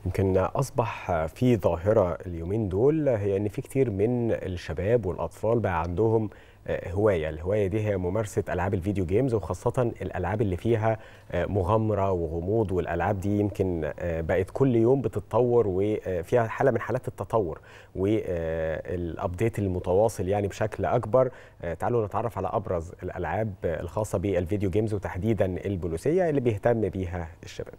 يمكن أصبح في ظاهرة اليومين دول، هي إن في كتير من الشباب والأطفال بقى عندهم الهواية دي هي ممارسة ألعاب الفيديو جيمز، وخاصة الألعاب اللي فيها مغامرة وغموض. والألعاب دي يمكن بقت كل يوم بتتطور وفيها حالة من حالات التطور والأبديت المتواصل يعني بشكل أكبر. تعالوا نتعرف على أبرز الألعاب الخاصة بالفيديو جيمز وتحديدا البوليسية اللي بيهتم بيها الشباب.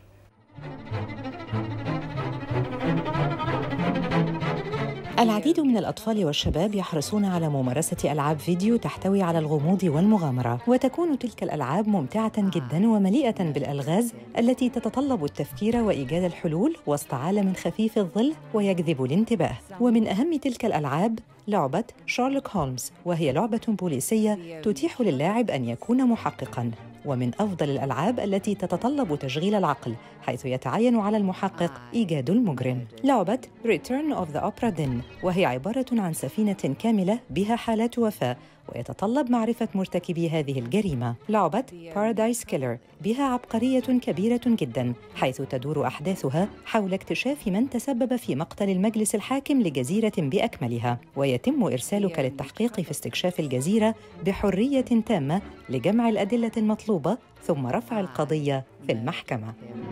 العديد من الأطفال والشباب يحرصون على ممارسة ألعاب فيديو تحتوي على الغموض والمغامرة، وتكون تلك الألعاب ممتعة جداً ومليئة بالألغاز التي تتطلب التفكير وإيجاد الحلول وسط عالم خفيف الظل ويجذب الانتباه. ومن أهم تلك الألعاب لعبة شارلوك هولمز، وهي لعبة بوليسية تتيح للاعب أن يكون محققاً، ومن أفضل الألعاب التي تتطلب تشغيل العقل، حيث يتعين على المحقق إيجاد المجرم. لعبة Return of the Opera Dinn، وهي عبارة عن سفينة كاملة بها حالات وفاة ويتطلب معرفة مرتكبي هذه الجريمة. لعبة Paradise Killer بها عبقرية كبيرة جداً، حيث تدور أحداثها حول اكتشاف من تسبب في مقتل المجلس الحاكم لجزيرة بأكملها، ويتم إرسالك للتحقيق في استكشاف الجزيرة بحرية تامة لجمع الأدلة المطلوبة ثم رفع القضية في المحكمة.